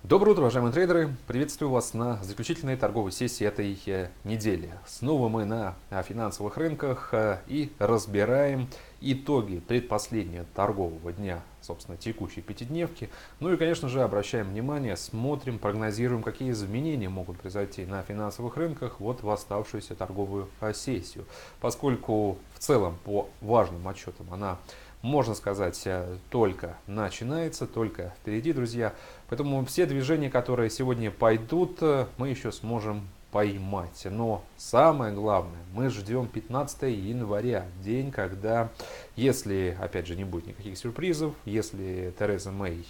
Доброе утро, уважаемые трейдеры! Приветствую вас на заключительной торговой сессии этой недели. Снова мы на финансовых рынках и разбираем итоги предпоследнего торгового дня, собственно, текущей пятидневки. Ну и, конечно же, обращаем внимание, смотрим, прогнозируем, какие изменения могут произойти на финансовых рынках вот в оставшуюся торговую сессию. Поскольку в целом по важным отчетам она, можно сказать, только начинается, только впереди, друзья. Поэтому все движения, которые сегодня пойдут, мы еще сможем поймать. Но самое главное, мы ждем 15 января, день, когда, если, опять же, не будет никаких сюрпризов, если Тереза Мэй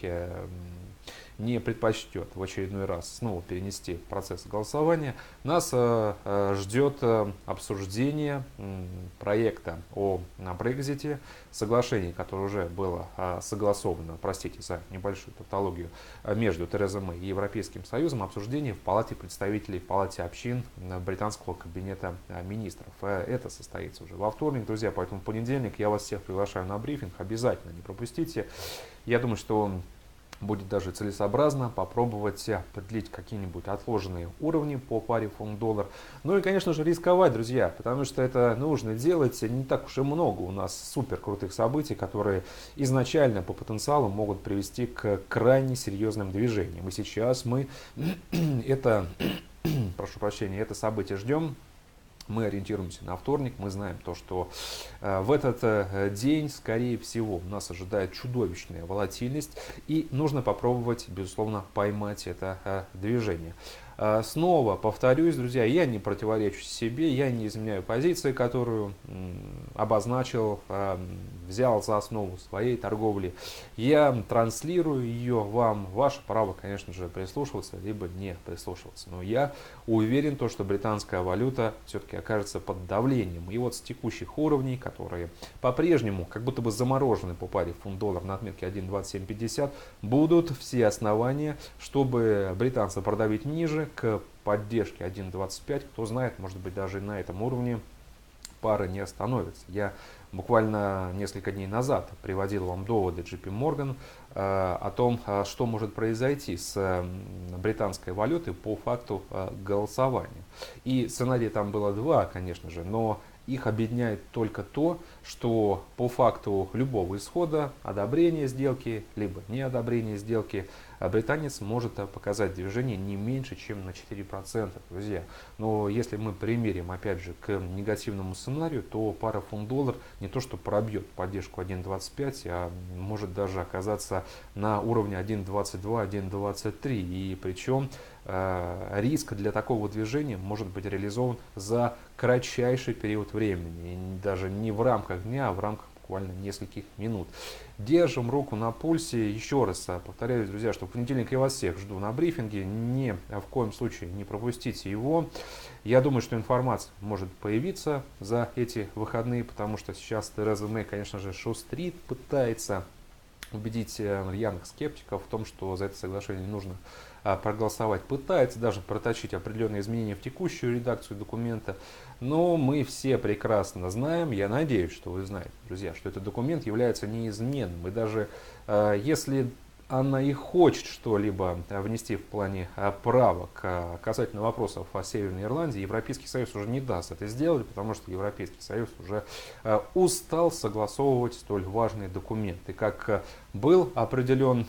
не предпочтет в очередной раз снова перенести процесс голосования, нас ждет обсуждение проекта о Брексите, соглашение, которое уже было согласовано, простите за небольшую тавтологию, между Терезой Мэй и Европейским Союзом, обсуждение в Палате представителей, в Палате общин британского кабинета министров. Это состоится уже во вторник, друзья, поэтому в понедельник я вас всех приглашаю на брифинг, обязательно не пропустите. Я думаю, что будет даже целесообразно попробовать определить какие-нибудь отложенные уровни по паре фунт-доллар. Ну и, конечно же, рисковать, друзья, потому что это нужно делать. Не так уж и много у нас супер крутых событий, которые изначально по потенциалу могут привести к крайне серьезным движениям. И сейчас мы это, прошу прощения, это событие ждем. Мы ориентируемся на вторник, мы знаем то, что в этот день, скорее всего, нас ожидает чудовищная волатильность, и нужно попробовать, безусловно, поймать это движение. Снова повторюсь, друзья, я не противоречу себе, я не изменяю позиции, которую обозначил, взял за основу своей торговли. Я транслирую ее вам. Ваше право, конечно же, прислушиваться, либо не прислушиваться. Но я уверен, то, что британская валюта все-таки окажется под давлением. И вот с текущих уровней, которые по-прежнему как будто бы заморожены по паре фунт-доллар на отметке 1.2750, будут все основания, чтобы британца продавить ниже, к поддержке 1.25. Кто знает, может быть, даже на этом уровне пара не остановится. Я буквально несколько дней назад приводил вам доводы JP Morgan о том, что может произойти с британской валютой по факту голосования. И сценарий там было два, конечно же, но их объединяет только то, что по факту любого исхода, одобрения сделки, либо неодобрения сделки, британец может показать движение не меньше, чем на 4%, друзья. Но если мы примерим, опять же, к негативному сценарию, то пара фунт-доллар не то что пробьет поддержку 1.25, а может даже оказаться на уровне 1.22, 1.23. И причем риск для такого движения может быть реализован за кратчайший период времени. И даже не в рамках дня, а в рамках буквально нескольких минут. Держим руку на пульсе. Еще раз повторяю, друзья, что в понедельник я вас всех жду на брифинге. Ни в коем случае не пропустите его. Я думаю, что информация может появиться за эти выходные, потому что сейчас Тереза Мэй, конечно же, шустрит, пытается убедить рьяных скептиков в том, что за это соглашение нужно проголосовать, пытается даже проточить определенные изменения в текущую редакцию документа. Но мы все прекрасно знаем, я надеюсь, что вы знаете, друзья, что этот документ является неизменным. И даже если она и хочет что-либо внести в плане правок касательно вопросов о Северной Ирландии, Европейский Союз уже не даст это сделать, потому что Европейский Союз уже устал согласовывать столь важные документы. Как был определен,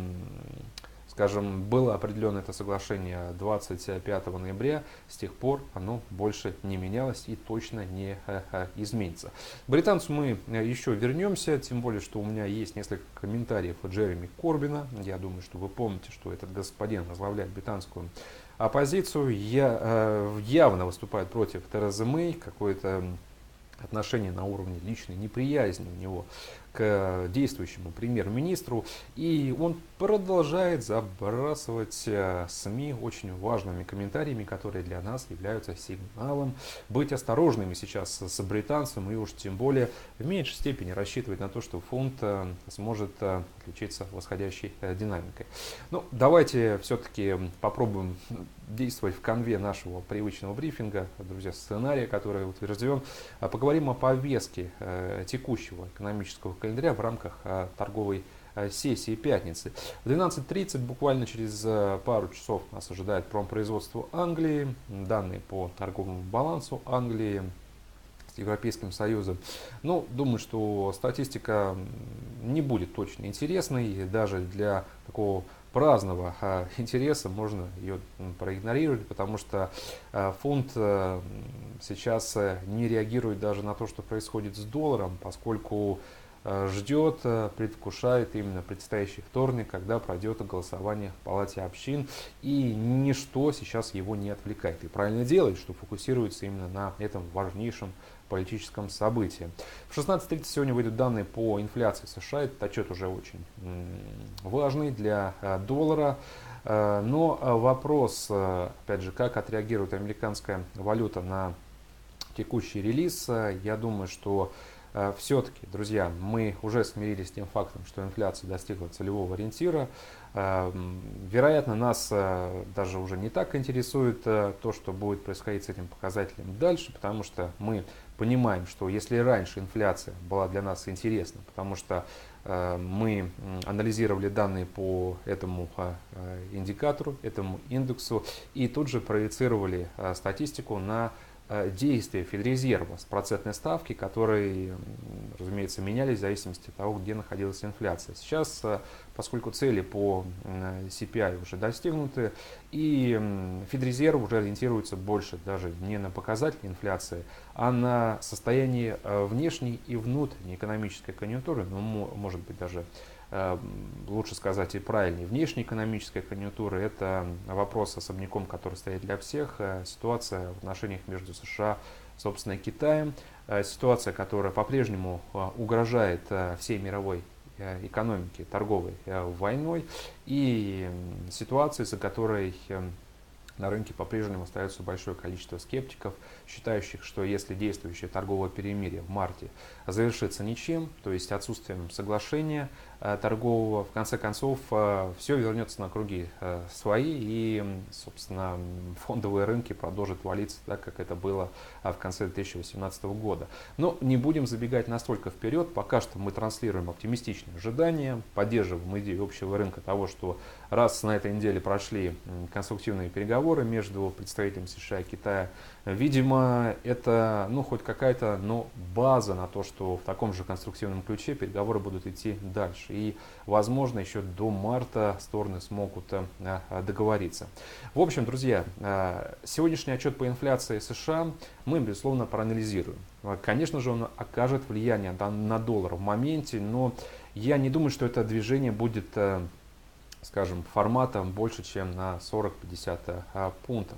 скажем, было определено это соглашение 25 ноября, с тех пор оно больше не менялось и точно не изменится. К британцу мы еще вернемся, тем более, что у меня есть несколько комментариев от Джереми Корбина. Я думаю, что вы помните, что этот господин возглавляет британскую оппозицию, явно выступает против Терезы Мэй, какое-то отношение на уровне личной неприязни у него к действующему премьер-министру, и он продолжает забрасывать СМИ очень важными комментариями, которые для нас являются сигналом быть осторожными сейчас с британцем, и уж тем более в меньшей степени рассчитывать на то, что фунт сможет отличиться восходящей динамикой. Ну, давайте все-таки попробуем действовать в конве нашего привычного брифинга, друзья, сценария, который утвержден. Поговорим о повестке текущего экономического календаря в рамках торговой сессии пятницы. В 12:30, буквально через пару часов, нас ожидает промпроизводство Англии, данные по торговому балансу Англии с Европейским Союзом. Ну, думаю, что статистика не будет точно интересной, даже для такого праздного интереса можно ее проигнорировать, потому что фунт сейчас не реагирует даже на то, что происходит с долларом, поскольку ждет, предвкушает именно предстоящий вторник, когда пройдет голосование в Палате общин, и ничто сейчас его не отвлекает. И правильно делает, что фокусируется именно на этом важнейшем политическом событии. В 16:30 сегодня выйдут данные по инфляции США. Этот отчет уже очень важный для доллара. Но вопрос, опять же, как отреагирует американская валюта на текущий релиз, я думаю, что все-таки, друзья, мы уже смирились с тем фактом, что инфляция достигла целевого ориентира. Вероятно, нас даже уже не так интересует то, что будет происходить с этим показателем дальше, потому что мы понимаем, что если раньше инфляция была для нас интересна, потому что мы анализировали данные по этому индикатору, этому индексу, и тут же проецировали статистику на действия Федрезерва с процентной ставки, которые, разумеется, менялись в зависимости от того, где находилась инфляция. Сейчас, поскольку цели по CPI уже достигнуты, и Федрезерв уже ориентируется больше даже не на показатели инфляции, а на состояние внешней и внутренней экономической конъюнктуры, ну, может быть, даже лучше сказать и правильнее, внешнеэкономическая конъюнктура — это вопрос особняком, который стоит для всех. Ситуация в отношениях между США, собственно, и Китаем. Ситуация, которая по-прежнему угрожает всей мировой экономике, торговой войной. И ситуация, за которой на рынке по-прежнему остается большое количество скептиков, считающих, что если действующее торговое перемирие в марте завершится ничем, то есть отсутствием соглашения торгового, в конце концов все вернется на круги свои, и, собственно, фондовые рынки продолжат валиться так, как это было в конце 2018 года. Но не будем забегать настолько вперед, пока что мы транслируем оптимистичные ожидания, поддерживаем идею общего рынка того, что раз на этой неделе прошли конструктивные переговоры между представителями США и Китая, видимо, это хоть какая-то база на то, что в таком же конструктивном ключе переговоры будут идти дальше. И, возможно, еще до марта стороны смогут договориться. В общем, друзья, сегодняшний отчет по инфляции США мы, безусловно, проанализируем. Конечно же, он окажет влияние на доллар в моменте, но я не думаю, что это движение будет, скажем, форматом больше, чем на 40-50 пунктов.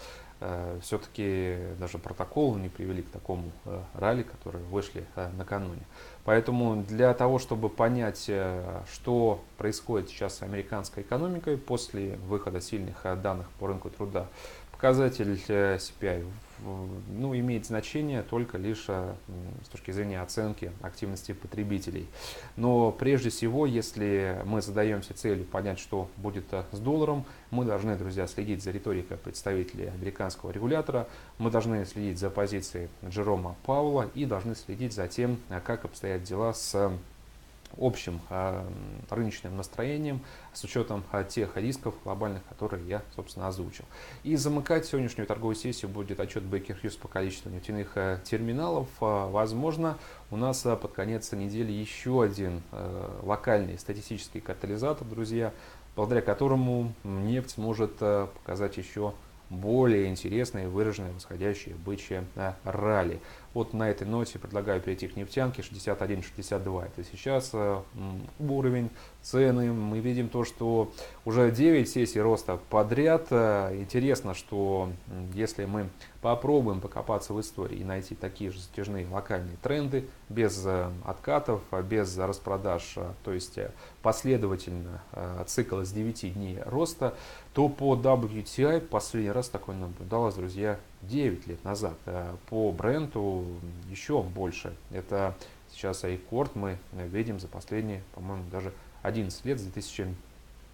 Все-таки даже протоколы не привели к такому ралли, которые вышли накануне. Поэтому для того, чтобы понять, что происходит сейчас с американской экономикой после выхода сильных данных по рынку труда, показатель CPI имеет значение только лишь с точки зрения оценки активности потребителей. Но прежде всего, если мы задаемся целью понять, что будет с долларом, мы должны, друзья, следить за риторикой представителей американского регулятора, мы должны следить за позицией Джерома Пауэлла и должны следить за тем, как обстоят дела с общим рыночным настроением с учетом тех рисков глобальных, которые я, собственно, озвучил. И замыкать сегодняшнюю торговую сессию будет отчет Baker Hughes по количеству нефтяных терминалов. Возможно, у нас под конец недели еще один локальный статистический катализатор, друзья, благодаря которому нефть может показать еще более интересное и выраженное восходящее бычье ралли. Вот на этой ноте предлагаю перейти к нефтянке 61-62. Это сейчас уровень, цены. Мы видим то, что уже 9 сессий роста подряд. Интересно, что если мы попробуем покопаться в истории и найти такие же затяжные локальные тренды, без откатов, без распродаж, то есть последовательно цикл из 9 дней роста, то по WTI последний раз такой наблюдалось, друзья, 9 лет назад. По бренду еще больше. Это сейчас рекорд мы видим за последние, по-моему, даже 11 лет, с 2000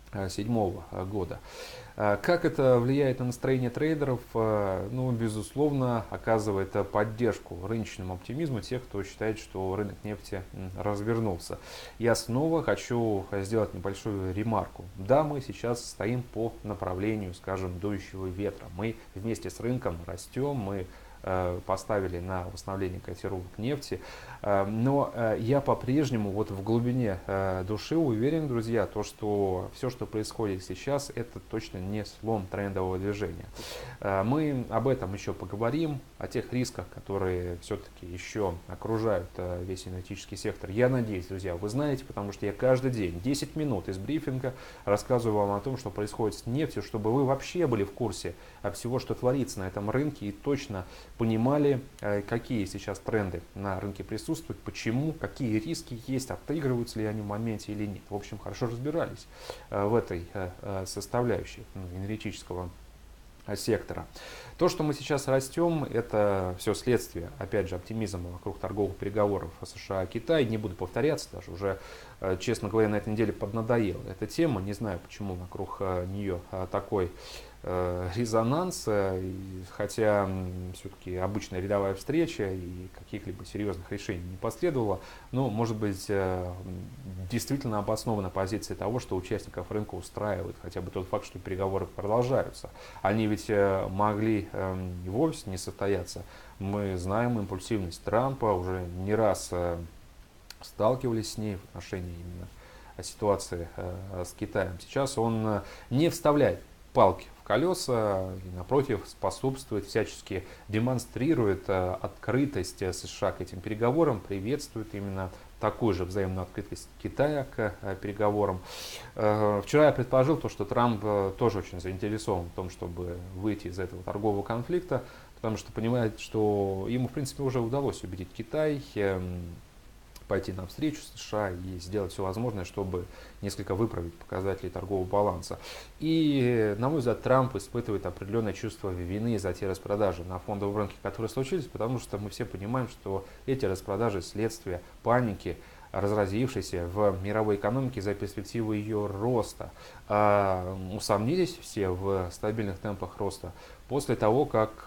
2007 года. Как это влияет на настроение трейдеров? Ну, безусловно, оказывает поддержку рыночному оптимизму тех, кто считает, что рынок нефти развернулся. Я снова хочу сделать небольшую ремарку. Да, мы сейчас стоим по направлению, скажем, дующего ветра. Мы вместе с рынком растем, мы поставили на восстановление котировок нефти. Но я по-прежнему вот в глубине души уверен, друзья, то, что все, что происходит сейчас, это точно не слом трендового движения. Мы об этом еще поговорим, о тех рисках, которые все-таки еще окружают весь энергетический сектор. Я надеюсь, друзья, вы знаете, потому что я каждый день 10 минут из брифинга рассказываю вам о том, что происходит с нефтью, чтобы вы вообще были в курсе всего, что творится на этом рынке, и точно понимали, какие сейчас тренды на рынке присутствуют, почему, какие риски есть, отыгрываются ли они в моменте или нет. В общем, хорошо разбирались в этой составляющей энергетического сектора. То, что мы сейчас растем, это все следствие, опять же, оптимизма вокруг торговых переговоров США-Китай. Не буду повторяться, даже уже, честно говоря, на этой неделе поднадоела эта тема. Не знаю, почему вокруг нее такой резонанс, хотя все-таки обычная рядовая встреча и каких-либо серьезных решений не последовало, но, может быть, действительно обоснована позиция того, что участников рынка устраивает хотя бы тот факт, что переговоры продолжаются. Они ведь могли и вовсе не состояться. Мы знаем импульсивность Трампа, уже не раз сталкивались с ней в отношении именно ситуации с Китаем. Сейчас он не вставляет палки в колеса, и, напротив, способствует, всячески демонстрирует открытость США к этим переговорам, приветствует именно такую же взаимную открытость Китая к переговорам. Вчера я предположил, что Трамп тоже очень заинтересован в том, чтобы выйти из этого торгового конфликта, потому что понимает, что ему, в принципе, уже удалось убедить Китай пойти навстречу США и сделать все возможное, чтобы несколько выправить показатели торгового баланса. И, на мой взгляд, Трамп испытывает определенное чувство вины за те распродажи на фондовом рынке, которые случились, потому что мы все понимаем, что эти распродажи следствие паники, разразившейся в мировой экономике за перспективу ее роста. Усомнились все в стабильных темпах роста после того, как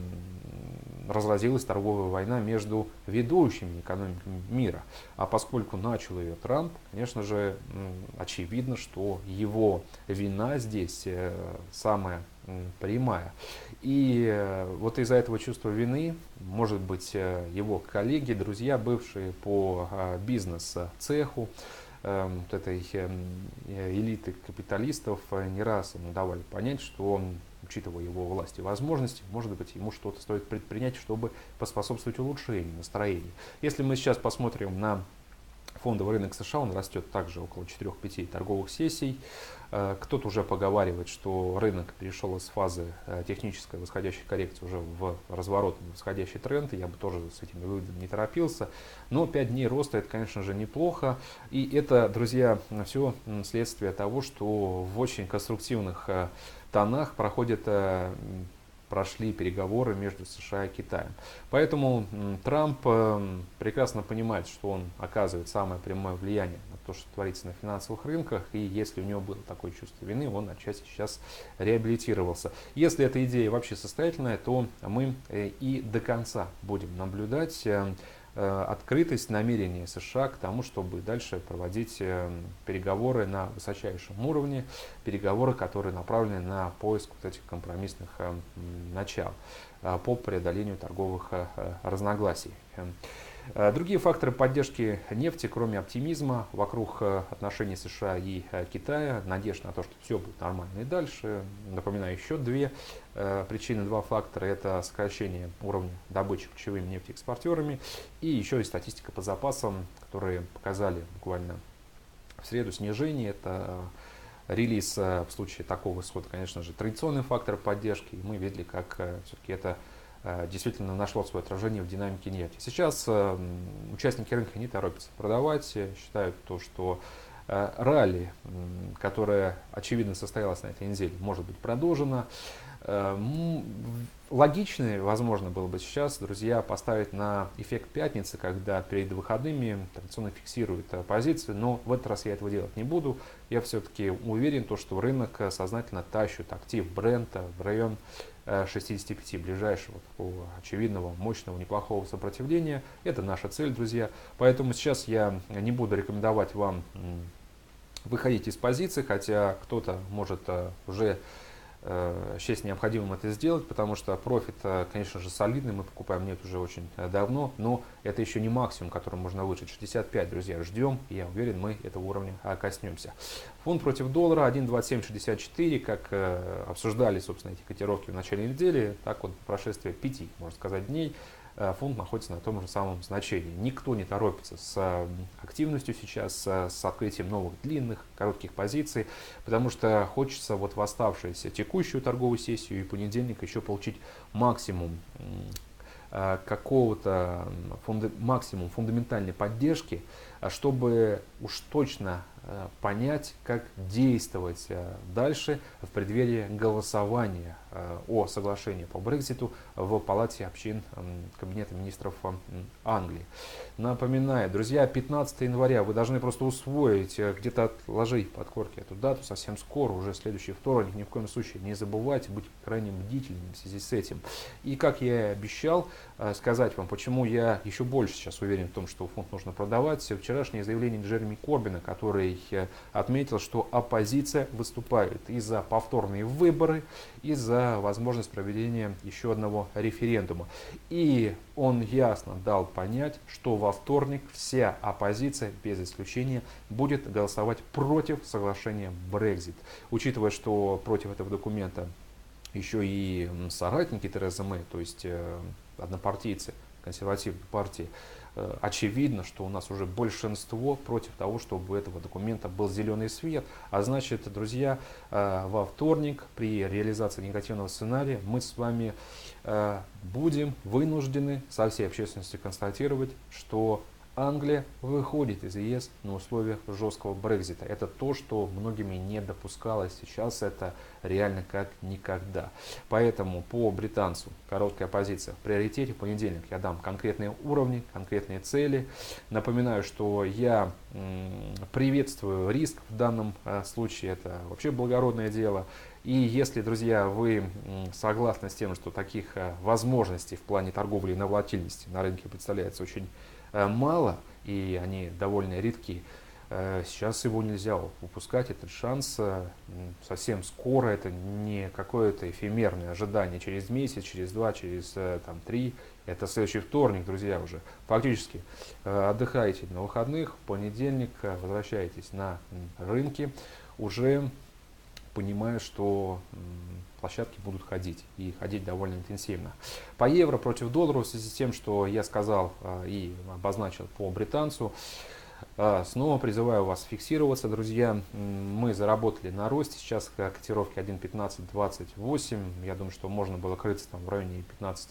разразилась торговая война между ведущими экономиками мира. А поскольку начал ее Трамп, конечно же, очевидно, что его вина здесь самая прямая. И вот из-за этого чувства вины, может быть, его коллеги, друзья, бывшие по бизнес-цеху, вот этой элиты капиталистов, не раз ему давали понять, что, учитывая его власть и возможности, может быть, ему что-то стоит предпринять, чтобы поспособствовать улучшению настроения. Если мы сейчас посмотрим на фондовый рынок США, он растет также около 4-5 торговых сессий. Кто-то уже поговаривает, что рынок перешел из фазы технической восходящей коррекции уже в разворотный восходящий тренд. Я бы тоже с этими выводами не торопился. Но 5 дней роста это, конечно же, неплохо. И это, друзья, все следствие того, что в очень конструктивных тонах прошли переговоры между США и Китаем. Поэтому Трамп прекрасно понимает, что он оказывает самое прямое влияние на то, что творится на финансовых рынках, и если у него было такое чувство вины, он отчасти сейчас реабилитировался. Если эта идея вообще состоятельная, то мы и до конца будем наблюдать открытость, намерение США к тому, чтобы дальше проводить переговоры на высочайшем уровне, переговоры, которые направлены на поиск вот этих компромиссных начал по преодолению торговых разногласий. Другие факторы поддержки нефти, кроме оптимизма вокруг отношений США и Китая, надежда на то, что все будет нормально и дальше. Напоминаю, еще две причины, два фактора. Это сокращение уровня добычи ключевыми нефтеэкспортерами и еще и статистика по запасам, которые показали буквально в среду снижение. Это релиз в случае такого исхода, конечно же, традиционный фактор поддержки. И мы видели, как все-таки это действительно нашло свое отражение в динамике нефти. Сейчас участники рынка не торопятся продавать, считают то, что Ралли, которое очевидно состоялось на этой неделе, может быть продолжено. Логичнее, возможно, было бы сейчас, друзья, поставить на эффект пятницы, когда перед выходными традиционно фиксируют позиции, но в этот раз я этого делать не буду. Я все-таки уверен, что рынок сознательно тащит актив Брента в район 65 ближайшего такого очевидного, мощного, неплохого сопротивления. Это наша цель, друзья. Поэтому сейчас я не буду рекомендовать вам выходить из позиции, хотя кто-то может уже счесть необходимым это сделать, потому что профит, конечно же, солидный, мы покупаем нефть уже очень давно, но это еще не максимум, который можно выжить. 65, друзья, ждем, и я уверен, мы этого уровня коснемся. Фунт против доллара 1.2764, как обсуждали, собственно, эти котировки в начале недели, так вот, по прошествии 5, можно сказать, дней, фунт находится на том же самом значении. Никто не торопится с активностью сейчас, с открытием новых длинных, коротких позиций, потому что хочется вот в оставшуюся текущую торговую сессию и понедельник еще получить максимум какого-то максимум фундаментальной поддержки, чтобы уж точно понять, как действовать дальше в преддверии голосования о соглашении по Брекситу в Палате общин Кабинета министров Англии. Напоминаю, друзья, 15 января вы должны просто усвоить, где-то отложить подкорки эту дату совсем скоро, уже следующий вторник. Ни в коем случае не забывайте быть крайне бдительными в связи с этим. И как я и обещал сказать вам, почему я еще больше сейчас уверен в том, что фунт нужно продавать. Вчерашнее заявление Джереми Корбина, который отметил, что оппозиция выступает и за повторные выборы, и за возможность проведения еще одного референдума. И он ясно дал понять, что во вторник вся оппозиция, без исключения, будет голосовать против соглашения Brexit. Учитывая, что против этого документа еще и соратники Терезы Мэй, то есть однопартийцы консервативной партии, очевидно, что у нас уже большинство против того, чтобы у этого документа был зеленый свет. А значит, друзья, во вторник при реализации негативного сценария мы с вами будем вынуждены со всей общественностью констатировать, что Англия выходит из ЕС на условиях жесткого Брексита. Это то, что многими не допускалось. Сейчас это реально как никогда. Поэтому по британцу короткая позиция в приоритете. В понедельник я дам конкретные уровни, конкретные цели. Напоминаю, что я приветствую риск в данном случае. Это вообще благородное дело. И если, друзья, вы согласны с тем, что таких возможностей в плане торговли на волатильности на рынке представляется очень мало, и они довольно редки, сейчас его нельзя упускать, этот шанс совсем скоро, это не какое-то эфемерное ожидание через месяц, через два, через 3, это следующий вторник, друзья, уже фактически отдыхаете на выходных, в понедельник возвращаетесь на рынки, уже понимая, что площадки будут ходить и ходить довольно интенсивно. По евро против доллара, в связи с тем, что я сказал и обозначил по британцу, снова призываю вас фиксироваться, друзья. Мы заработали на росте, сейчас котировки 1.1528, я думаю, что можно было крыться там в районе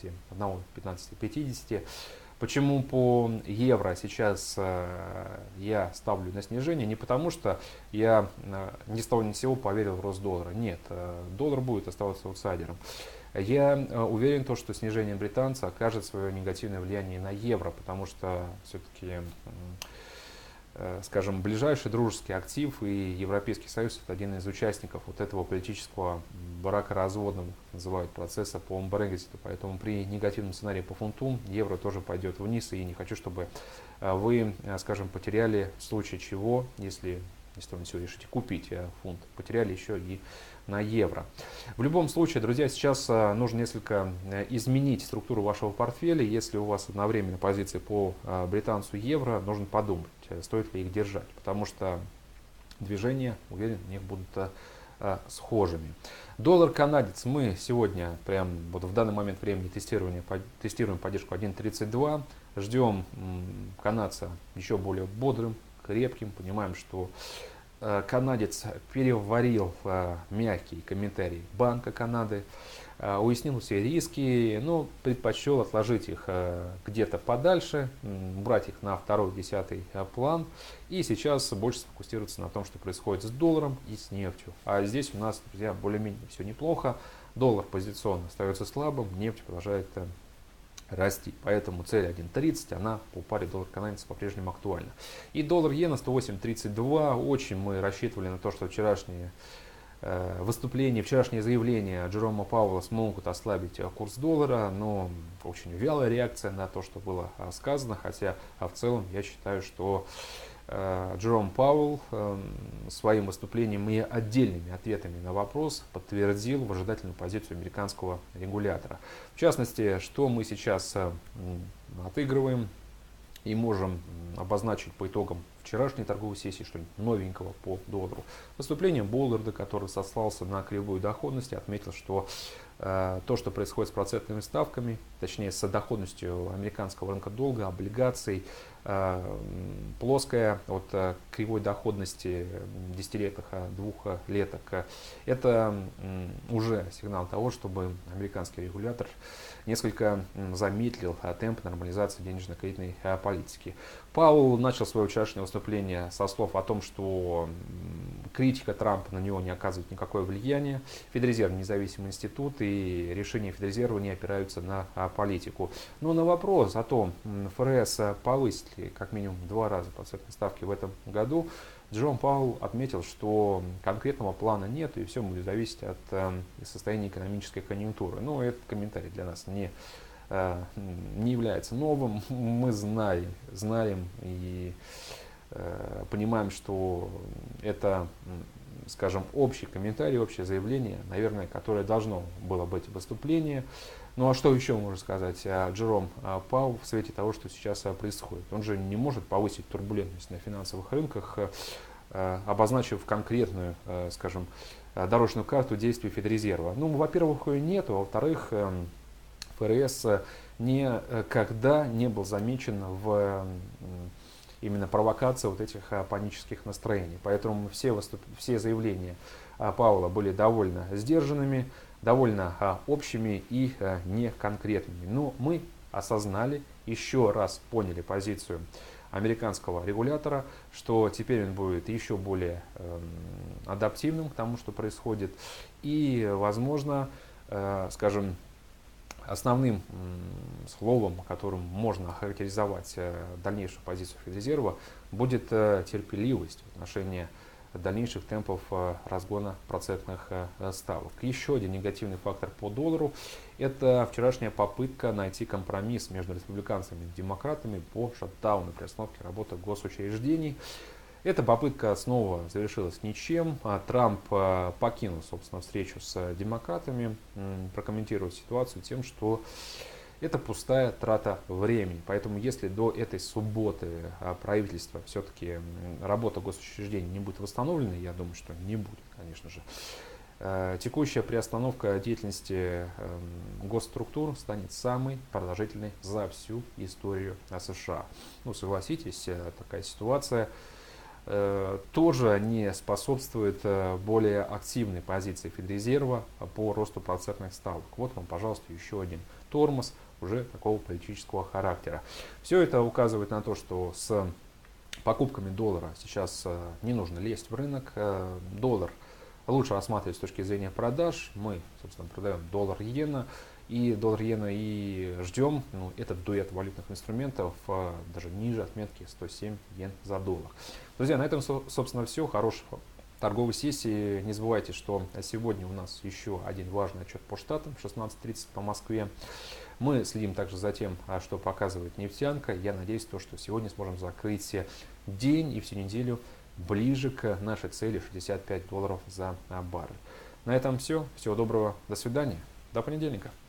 15.50. Почему по евро сейчас я ставлю на снижение? Не потому, что я ни с того ни с сего поверил в рост доллара. Нет, доллар будет оставаться аутсайдером. Я уверен, что снижение британца окажет свое негативное влияние на евро, потому что все-таки, скажем, ближайший дружеский актив и Европейский Союз — это один из участников вот этого политического бракоразводного, называют, процесса по Брекситу. Поэтому при негативном сценарии по фунту евро тоже пойдет вниз. И не хочу, чтобы вы, скажем, потеряли, в случае чего, если вы все решите купить фунт, потеряли еще и на евро. В любом случае, друзья, сейчас нужно несколько изменить структуру вашего портфеля. Если у вас одновременно позиции по британцу, евро, нужно подумать, стоит ли их держать, потому что движения, уверен, у них будут схожими. Доллар-канадец мы сегодня, прям вот в данный момент времени тестируем поддержку 1.32. Ждем канадца еще более бодрым, крепким. Понимаем, что канадец переварил мягкий комментарий Банка Канады, уяснил все риски, но предпочел отложить их где-то подальше, брать их на второй, десятый план. И сейчас больше сфокусироваться на том, что происходит с долларом и с нефтью. А здесь у нас, друзья, более-менее все неплохо. Доллар позиционно остается слабым, нефть продолжает расти. Поэтому цель 1.30, она по паре доллар-канадец по-прежнему актуальна. И доллар-иена 108.32. Очень мы рассчитывали на то, что вчерашние вчерашнее заявление Джерома Пауэлла смогут ослабить курс доллара, но очень вялая реакция на то, что было сказано, хотя в целом я считаю, что Джером Пауэлл своим выступлением и отдельными ответами на вопрос подтвердил выжидательную позицию американского регулятора. В частности, что мы сейчас отыгрываем и можем обозначить по итогам вчерашней торговой сессии что-нибудь новенького по доллару. Выступление Болларда, который сослался на кривую доходность, отметил, что то, что происходит с процентными ставками, точнее с доходностью американского рынка долга, облигаций, плоская от кривой доходности десятилеток, двухлеток, это уже сигнал того, чтобы американский регулятор несколько замедлил темп нормализации денежно-кредитной политики. Пауэлл начал свое вчерашнее выступление со слов о том, что критика Трампа на него не оказывает никакое влияние. Федрезерв независимый институт и решения Федрезерва не опираются на политику. Но на вопрос о том, ФРС повысит ли как минимум 2 раза процентные ставки в этом году, Джером Пауэлл отметил, что конкретного плана нет и все будет зависеть от состояния экономической конъюнктуры. Но этот комментарий для нас не является новым. Мы знаем и понимаем, что это, скажем, общий комментарий, общее заявление, наверное, которое должно было быть выступление. Ну а что еще можно сказать о Джером Пауэлл в свете того, что сейчас происходит? Он же не может повысить турбулентность на финансовых рынках, обозначив конкретную, скажем, дорожную карту действий Федрезерва. Ну, во-первых, ее нет, во-вторых, ФРС никогда не был замечен в именно провокации вот этих панических настроений. Поэтому все заявления Пауэлла были довольно сдержанными, довольно общими и не конкретными. Но мы осознали, еще раз поняли позицию американского регулятора, что теперь он будет еще более адаптивным к тому, что происходит. И, возможно, скажем, основным словом, которым можно охарактеризовать дальнейшую позицию Федрезерва, будет терпеливость в отношении дальнейших темпов разгона процентных ставок. Еще один негативный фактор по доллару – это вчерашняя попытка найти компромисс между республиканцами и демократами по шатдауну, приостановке работы госучреждений. Эта попытка снова завершилась ничем. Трамп покинул, собственно, встречу с демократами, прокомментировав ситуацию тем, что это пустая трата времени. Поэтому если до этой субботы правительство все-таки работа госучреждений не будет восстановлена, я думаю, что не будет, конечно же, текущая приостановка деятельности госструктур станет самой продолжительной за всю историю США. Ну, согласитесь, такая ситуация тоже не способствует более активной позиции Федрезерва по росту процентных ставок. Вот вам, пожалуйста, еще один тормоз уже такого политического характера. Все это указывает на то, что с покупками доллара сейчас не нужно лезть в рынок. Доллар лучше рассматривать с точки зрения продаж. Мы, собственно, продаем доллар-иена. И доллар-иена и ждем этот дуэт валютных инструментов даже ниже отметки 107 йен за доллар. Друзья, на этом, собственно, все. Хорошего торговой сессии. Не забывайте, что сегодня у нас еще один важный отчет по штатам, 16:30 по Москве. Мы следим также за тем, что показывает нефтянка. Я надеюсь, что сегодня сможем закрыть день и всю неделю ближе к нашей цели $65 за баррель. На этом все. Всего доброго. До свидания. До понедельника.